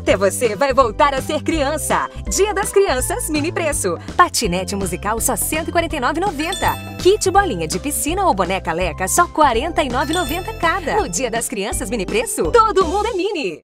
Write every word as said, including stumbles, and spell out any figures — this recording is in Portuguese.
Até você vai voltar a ser criança. Dia das Crianças, mini preço. Patinete musical só cento e quarenta e nove reais e noventa centavos. Kit bolinha de piscina ou boneca Leca só quarenta e nove reais e noventa centavos cada. No Dia das Crianças, mini preço, todo mundo é mini.